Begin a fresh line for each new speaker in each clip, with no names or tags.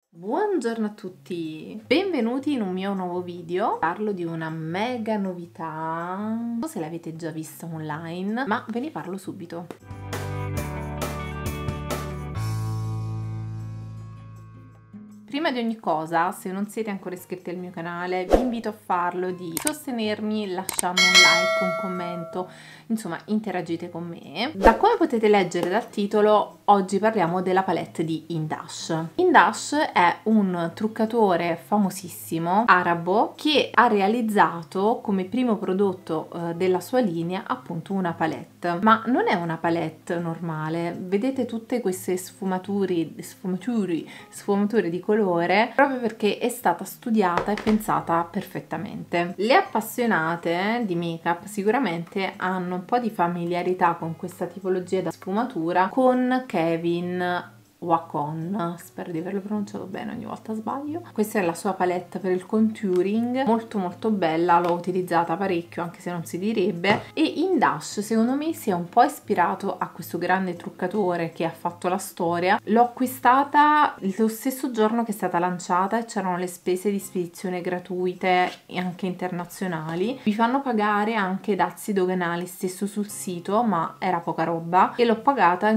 Buongiorno a tutti, benvenuti in un mio nuovo video. Parlo di una mega novità, non so se l'avete già vista online, ma ve ne parlo subito. Prima di ogni cosa, se non siete ancora iscritti al mio canale, vi invito a farlo, di sostenermi lasciando un like, un commento, insomma interagite con me. Da come potete leggere dal titolo, oggi parliamo della palette di Indash. Indash è un truccatore famosissimo arabo che ha realizzato come primo prodotto della sua linea appunto una palette, ma non è una palette normale. Vedete tutte queste sfumature di colore proprio perché è stata studiata e pensata perfettamente. Le appassionate di make-up sicuramente hanno un po' di familiarità con questa tipologia da sfumatura con Kevyn Wacom, spero di averlo pronunciato bene, ogni volta sbaglio. Questa è la sua palette per il contouring, molto bella, l'ho utilizzata parecchio anche se non si direbbe, e Indash secondo me si è un po' ispirato a questo grande truccatore che ha fatto la storia. L'ho acquistata lo stesso giorno che è stata lanciata e c'erano le spese di spedizione gratuite e anche internazionali. Vi fanno pagare anche dazi doganali stesso sul sito, ma era poca roba e l'ho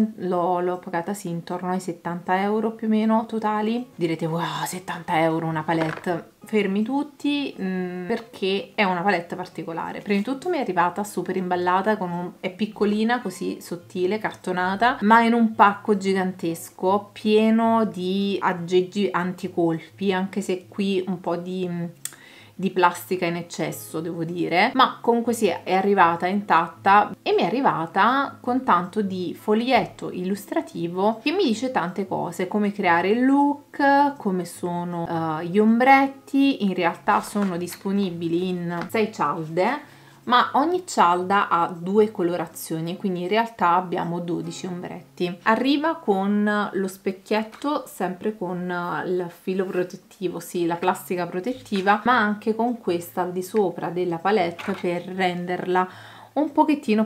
pagata sì intorno ai 70 euro più o meno totali. Direte wow, 70 euro una palette, fermi tutti, perché è una palette particolare. Prima di tutto mi è arrivata super imballata è piccolina, così sottile, cartonata, ma in un pacco gigantesco pieno di aggeggi anticolpi, anche se qui un po' di plastica in eccesso devo dire, ma comunque sì, è arrivata intatta e mi è arrivata con tanto di foglietto illustrativo che mi dice tante cose, come creare il look, come sono gli ombretti. In realtà sono disponibili in 6 cialde, ma ogni cialda ha 2 colorazioni, quindi in realtà abbiamo 12 ombretti. Arriva con lo specchietto, sempre con il filo protettivo, sì, la plastica protettiva, ma anche con questa al di sopra della palette per renderla un pochettino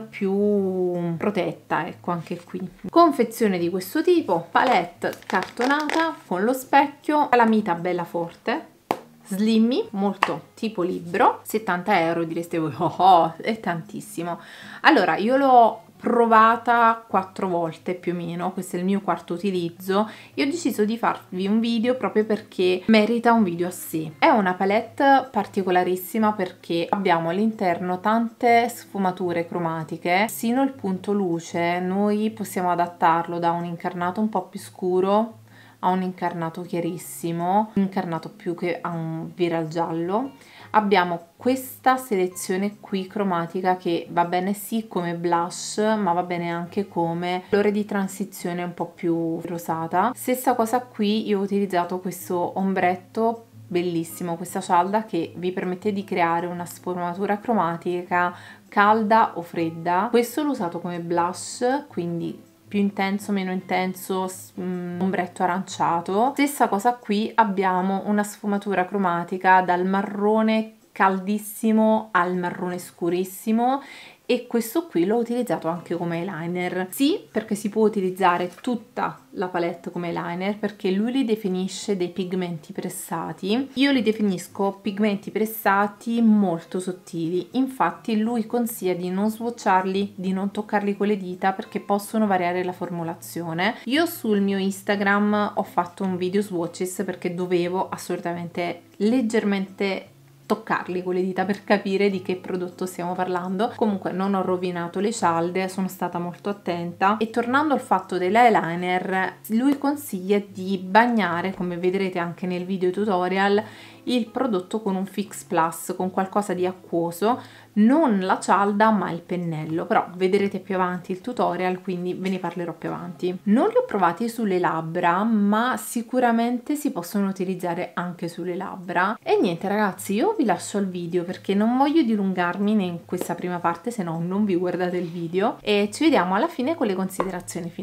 più protetta, ecco, anche qui. Confezione di questo tipo, palette cartonata con lo specchio, calamita bella forte, slimmy, molto tipo libro, 70 euro, direste voi, oh, è tantissimo. Allora, io l'ho provata 4 volte più o meno, questo è il mio quarto utilizzo e ho deciso di farvi un video proprio perché merita un video a sé. È una palette particolarissima perché abbiamo all'interno tante sfumature cromatiche, sino il punto luce noi possiamo adattarlo da un incarnato un po' più scuro a un incarnato chiarissimo, un incarnato più che a un viral giallo. Abbiamo questa selezione qui cromatica che va bene sì come blush, ma va bene anche come colore di transizione un po' più rosata. Stessa cosa qui, io ho utilizzato questo ombretto bellissimo, questa cialda che vi permette di creare una sfumatura cromatica calda o fredda. Questo l'ho usato come blush, quindi più intenso, meno intenso, ombretto aranciato. Stessa cosa qui, abbiamo una sfumatura cromatica dal marrone caldissimo al marrone scurissimo e questo qui l'ho utilizzato anche come eyeliner. Sì, perché si può utilizzare tutta la palette come eyeliner, perché lui li definisce dei pigmenti pressati. Io li definisco pigmenti pressati molto sottili, infatti lui consiglia di non swatcharli, di non toccarli con le dita perché possono variare la formulazione. Io sul mio Instagram ho fatto un video swatches perché dovevo assolutamente leggermente toccarli con le dita per capire di che prodotto stiamo parlando. Comunque non ho rovinato le cialde, sono stata molto attenta. E tornando al fatto dell'eyeliner, lui consiglia di bagnare, come vedrete anche nel video tutorial, il prodotto con un Fix Plus, con qualcosa di acquoso, non la cialda ma il pennello, però vedrete più avanti il tutorial, quindi ve ne parlerò più avanti. Non li ho provati sulle labbra, ma sicuramente si possono utilizzare anche sulle labbra. E niente ragazzi, io vi lascio al video perché non voglio dilungarmi in questa prima parte, se no non vi guardate il video, e ci vediamo alla fine con le considerazioni finali.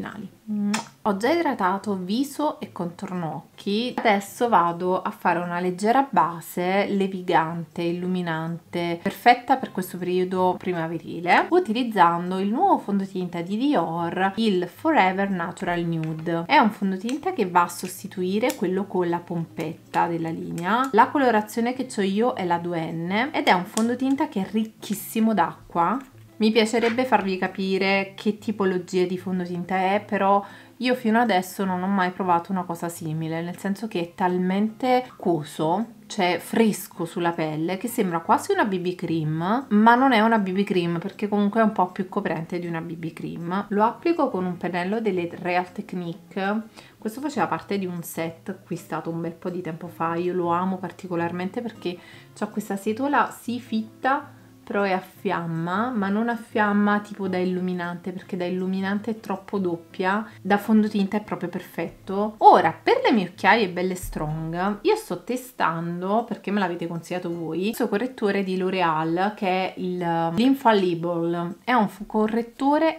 Ho già idratato viso e contorno occhi, adesso vado a fare una leggera base levigante, illuminante, perfetta per questo periodo primaverile, utilizzando il nuovo fondotinta di Dior, il Forever Natural Nude. È un fondotinta che va a sostituire quello con la pompetta della linea. La colorazione che ho io è la 2N ed è un fondotinta che è ricchissimo d'acqua. Mi piacerebbe farvi capire che tipologia di fondotinta è, però io fino adesso non ho mai provato una cosa simile, nel senso che è talmente acquoso, cioè fresco sulla pelle, che sembra quasi una BB cream, ma non è una BB cream perché comunque è un po' più coprente di una BB cream. Lo applico con un pennello delle Real Technique. Questo faceva parte di un set acquistato un bel po' di tempo fa. Io lo amo particolarmente perché c'ha questa setola sì fitta, però è a fiamma, ma non a fiamma tipo da illuminante, perché da illuminante è troppo doppia, da fondotinta è proprio perfetto. Ora, per le mie occhiaie belle strong, io sto testando, perché me l'avete consigliato voi, questo correttore di L'Oreal che è l'Infallible. È un correttore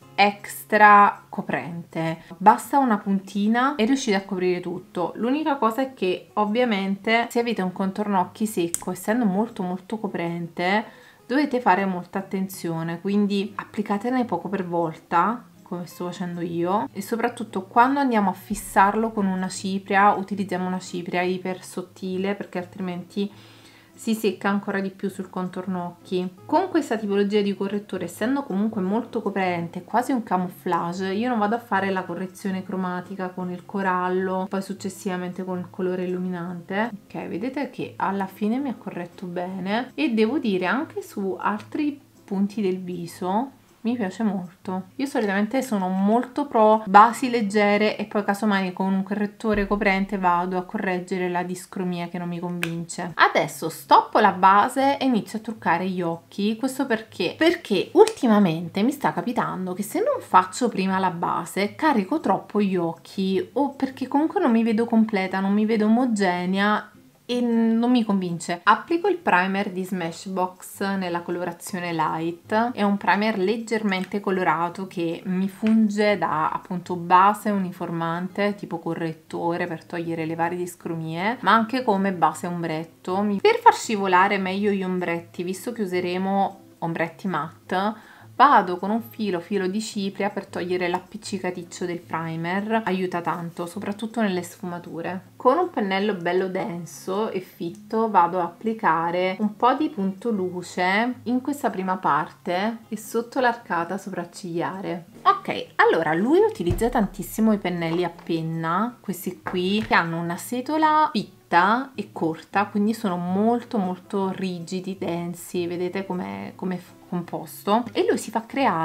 extra coprente, basta una puntina e riuscite a coprire tutto. L'unica cosa è che ovviamente se avete un contorno occhi secco, essendo molto coprente, dovete fare molta attenzione, quindi applicatene poco per volta come sto facendo io, e soprattutto quando andiamo a fissarlo con una cipria utilizziamo una cipria iper sottile perché altrimenti si secca ancora di più sul contorno occhi. Con questa tipologia di correttore, essendo comunque molto coprente, quasi un camouflage, io non vado a fare la correzione cromatica con il corallo, poi successivamente con il colore illuminante. Ok, vedete che alla fine mi ha corretto bene, e devo dire anche su altri punti del viso mi piace molto. Io solitamente sono molto pro basi leggere e poi casomai con un correttore coprente vado a correggere la discromia che non mi convince. Adesso stoppo la base e inizio a truccare gli occhi. Questo perché? Perché ultimamente mi sta capitando che se non faccio prima la base carico troppo gli occhi, o perché comunque non mi vedo completa, non mi vedo omogenea e non mi convince. Applico il primer di Smashbox nella colorazione light. È un primer leggermente colorato che mi funge da appunto base uniformante, tipo correttore per togliere le varie discromie, ma anche come base ombretto. Per far scivolare meglio gli ombretti, visto che useremo ombretti matte, vado con un filo di cipria per togliere l'appiccicaticcio del primer, aiuta tanto, soprattutto nelle sfumature. Con un pennello bello denso e fitto vado a applicare un po' di punto luce in questa prima parte e sotto l'arcata sopraccigliare. Ok, allora lui utilizza tantissimo i pennelli a penna, questi qui, che hanno una setola fitta e corta, quindi sono molto rigidi, densi, vedete com'è composto, e lui si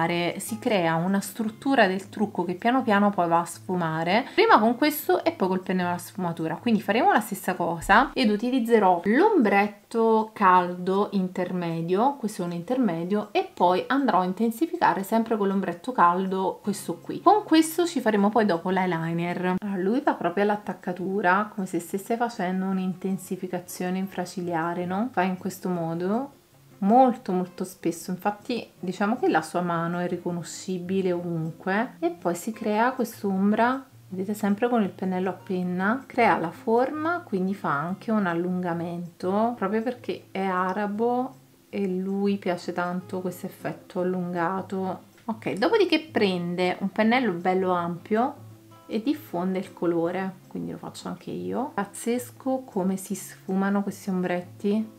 crea una struttura del trucco che piano piano poi va a sfumare, prima con questo e poi col pennello alla sfumatura. Quindi faremo la stessa cosa ed utilizzerò l'ombretto caldo intermedio, questo è un intermedio, e poi andrò a intensificare sempre con l'ombretto caldo questo qui. Con questo ci faremo poi dopo l'eyeliner. Allora, lui va proprio all'attaccatura, come se stesse facendo un'intensificazione infraciliare, no? Fa in questo modo molto spesso, infatti diciamo che la sua mano è riconoscibile ovunque, e poi si crea quest'ombra, vedete, sempre con il pennello a penna, crea la forma, quindi fa anche un allungamento proprio perché è arabo e lui piace tanto questo effetto allungato. Ok, dopodiché prende un pennello bello ampio e diffonde il colore, quindi lo faccio anche io. Pazzesco come si sfumano questi ombretti.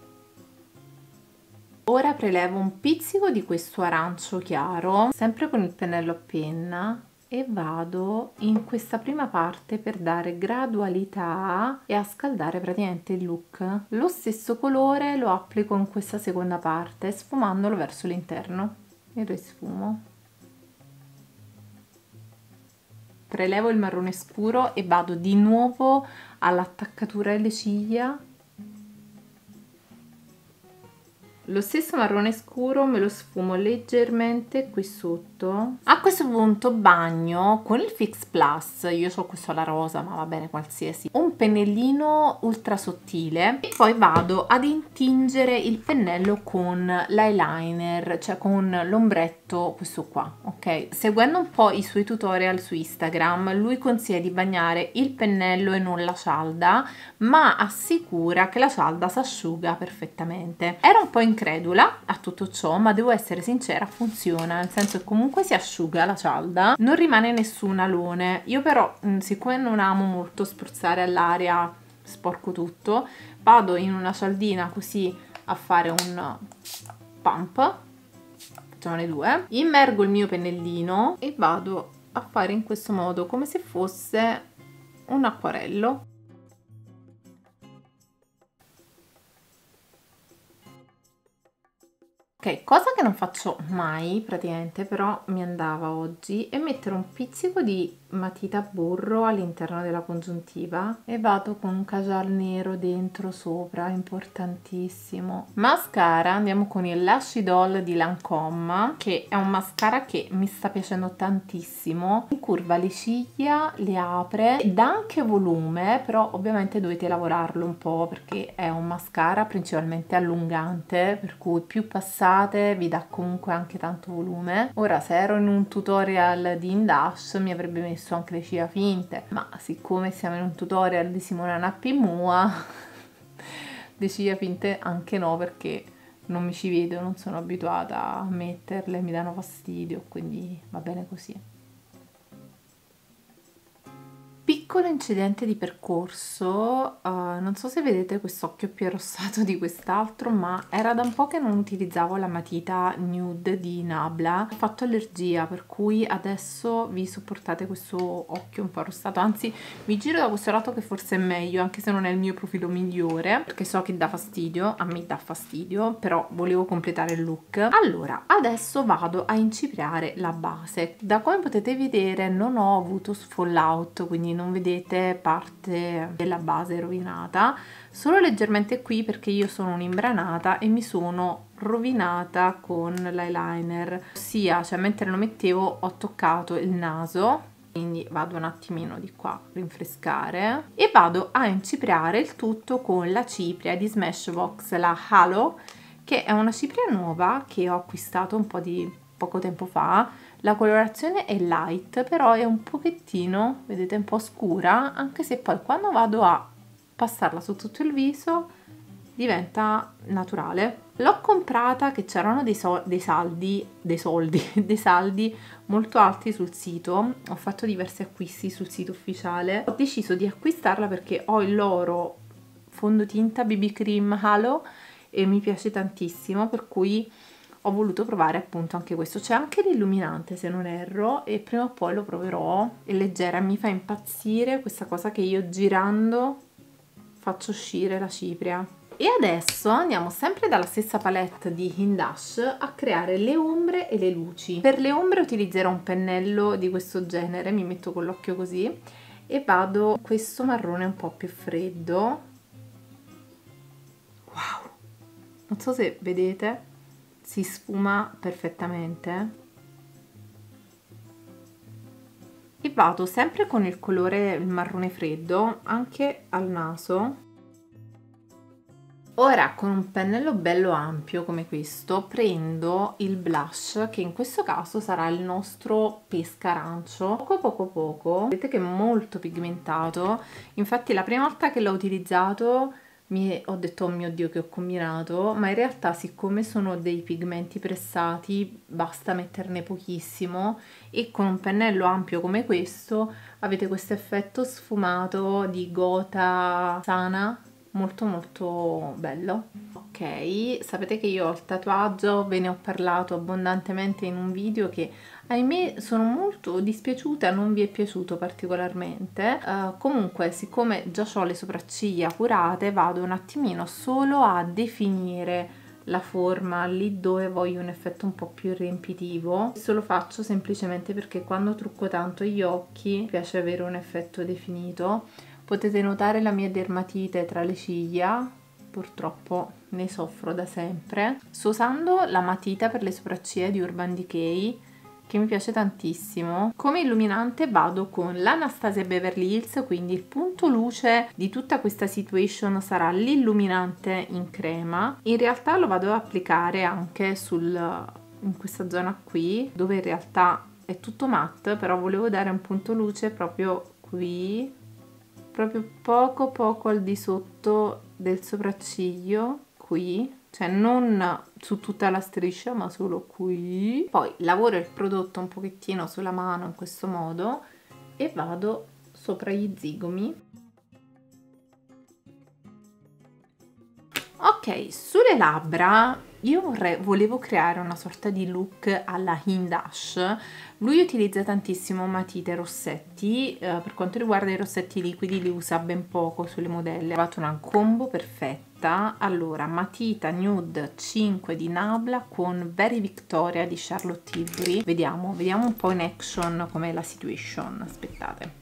Ora prelevo un pizzico di questo arancio chiaro, sempre con il pennello a penna, e vado in questa prima parte per dare gradualità e a scaldare praticamente il look. Lo stesso colore lo applico in questa seconda parte, sfumandolo verso l'interno e risfumo. Prelevo il marrone scuro e vado di nuovo all'attaccatura delle ciglia. Lo stesso marrone scuro me lo sfumo leggermente qui sotto. A questo punto bagno con il Fix Plus, io ho questo alla rosa ma va bene qualsiasi, un pennellino ultra sottile, e poi vado ad intingere il pennello con l'eyeliner, cioè con l'ombretto fatto questo qua, ok? Seguendo un po' i suoi tutorial su Instagram, lui consiglia di bagnare il pennello e non la cialda, ma assicura che la cialda si asciuga perfettamente. Ero un po' incredula a tutto ciò, ma devo essere sincera, funziona, nel senso che comunque si asciuga la cialda, non rimane nessun alone. Io però, siccome non amo molto spruzzare all'aria, sporco tutto, vado in una cialdina così a fare un pump, facciamone 2, immergo il mio pennellino e vado a fare in questo modo come se fosse un acquarello. Ok, cosa che non faccio mai praticamente, però mi andava oggi, è mettere un pizzico di matita a burro all'interno della congiuntiva e vado con un cajal nero dentro sopra, importantissimo. Mascara, andiamo con il Lash Idol di Lancôme, che è un mascara che mi sta piacendo tantissimo, incurva le ciglia, le apre, dà anche volume, però ovviamente dovete lavorarlo un po' perché è un mascara principalmente allungante, per cui più passate vi dà comunque anche tanto volume. Ora, se ero in un tutorial di Indash mi avrebbe messo anche le ciglia finte, ma siccome siamo in un tutorial di Simona Nappi Mua, le ciglia finte anche no, perché non mi ci vedo, non sono abituata a metterle, mi danno fastidio, quindi va bene così. Piccolo incidente di percorso, non so se vedete quest'occhio più arrossato di quest'altro, ma era da un po' che non utilizzavo la matita nude di Nabla, ho fatto allergia, per cui adesso vi sopportate questo occhio un po' arrossato, anzi vi giro da questo lato che forse è meglio, anche se non è il mio profilo migliore, perché so che dà fastidio, a me dà fastidio, però volevo completare il look. Allora, adesso vado a incipriare la base. Da come potete vedere non ho avuto fallout, quindi non vedete parte della base rovinata, solo leggermente qui perché io sono un'imbranata e mi sono rovinata con l'eyeliner, ossia, cioè mentre lo mettevo ho toccato il naso, quindi vado un attimino di qua a rinfrescare e vado a incipriare il tutto con la cipria di Smashbox, la Halo, che è una cipria nuova che ho acquistato un po' di poco tempo fa. La colorazione è light, però è un pochettino, vedete, un po' scura, anche se poi quando vado a passarla su tutto il viso diventa naturale. L'ho comprata che c'erano dei saldi molto alti sul sito, ho fatto diversi acquisti sul sito ufficiale, ho deciso di acquistarla perché ho il loro fondotinta BB Cream Halo e mi piace tantissimo, per cui ho voluto provare appunto anche questo. C'è anche l'illuminante se non erro e prima o poi lo proverò. È leggera, mi fa impazzire questa cosa che io girando faccio uscire la cipria. E adesso andiamo sempre dalla stessa palette di Indash a creare le ombre e le luci. Per le ombre utilizzerò un pennello di questo genere, mi metto con l'occhio così e vado questo marrone un po' più freddo. Wow, non so se vedete, si sfuma perfettamente e vado sempre con il colore il marrone freddo anche al naso. Ora con un pennello bello ampio come questo prendo il blush, che in questo caso sarà il nostro pesca arancio, poco, vedete che è molto pigmentato, infatti la prima volta che l'ho utilizzato ho detto oh mio Dio che ho combinato, ma in realtà siccome sono dei pigmenti pressati basta metterne pochissimo e con un pennello ampio come questo avete questo effetto sfumato di gota sana molto bello. Ok, sapete che io ho il tatuaggio, ve ne ho parlato abbondantemente in un video che ahimè sono molto dispiaciuta, non vi è piaciuto particolarmente. Comunque siccome già ho le sopracciglia curate vado un attimino solo a definire la forma lì dove voglio un effetto un po' più riempitivo. Questo lo faccio semplicemente perché quando trucco tanto gli occhi mi piace avere un effetto definito. Potete notare la mia dermatite tra le ciglia, purtroppo ne soffro da sempre. Sto usando la matita per le sopracciglia di Urban Decay che mi piace tantissimo. Come illuminante vado con l'Anastasia Beverly Hills, quindi il punto luce di tutta questa situation sarà l'illuminante in crema. In realtà lo vado ad applicare anche sul
in questa zona qui, dove in realtà è tutto matte, però volevo dare un punto luce proprio qui, proprio poco al di sotto del sopracciglio, qui, cioè non su tutta la striscia ma solo qui. Poi lavoro il prodotto un pochettino sulla mano in questo modo e vado sopra gli zigomi. Ok, sulle labbra io volevo creare una sorta di look alla Hindash. Lui utilizza tantissimo matite e rossetti, per quanto riguarda i rossetti liquidi li usa ben poco sulle modelle. Ho trovato una combo perfetta. Allora, matita nude 5 di Nabla con Very Victoria di Charlotte Tilbury. Vediamo un po' in action com'è la situation. Aspettate.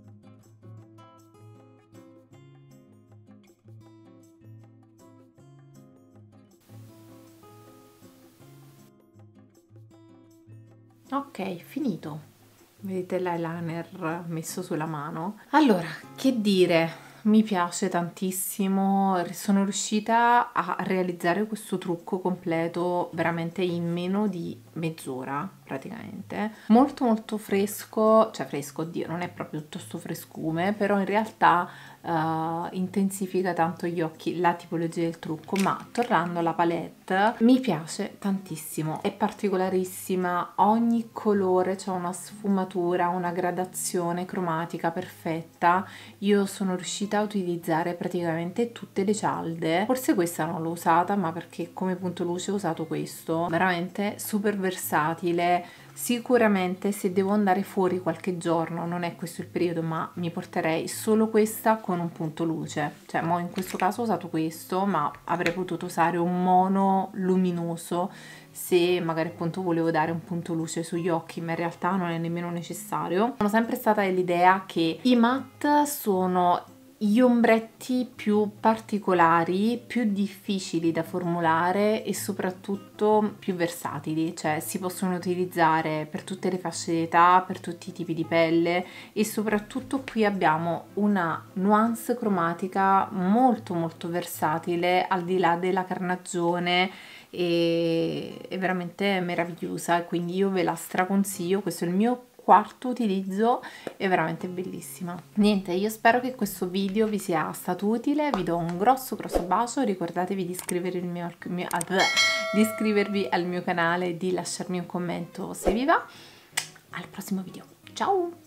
Ok, finito. Vedete l'eyeliner messo sulla mano? Allora, che dire, mi piace tantissimo, sono riuscita a realizzare questo trucco completo veramente in meno di mezz'ora praticamente. Molto fresco, cioè fresco, oddio, non è proprio tutto sto frescume, però in realtà intensifica tanto gli occhi, la tipologia del trucco. Ma tornando alla palette, mi piace tantissimo, è particolarissima, ogni colore c'ha una sfumatura, una gradazione cromatica perfetta. Io sono riuscita a utilizzare praticamente tutte le cialde, forse questa non l'ho usata, ma perché come punto luce ho usato questo, veramente super versatile. Sicuramente se devo andare fuori qualche giorno, non è questo il periodo, ma mi porterei solo questa con un punto luce. Cioè, mo in questo caso ho usato questo, ma avrei potuto usare un mono luminoso se magari appunto volevo dare un punto luce sugli occhi, ma in realtà non è nemmeno necessario. Sono sempre stata dell'idea che i matte sono gli ombretti più particolari, più difficili da formulare e soprattutto più versatili, cioè si possono utilizzare per tutte le fasce d'età, per tutti i tipi di pelle, e soprattutto qui abbiamo una nuance cromatica molto versatile, al di là della carnagione, e è veramente meravigliosa, e quindi io ve la straconsiglio. Questo è il mio quarto utilizzo, è veramente bellissima. Niente, io spero che questo video vi sia stato utile, vi do un grosso bacio, ricordatevi di iscrivervi al mio canale e di lasciarmi un commento se vi va. Al prossimo video, ciao!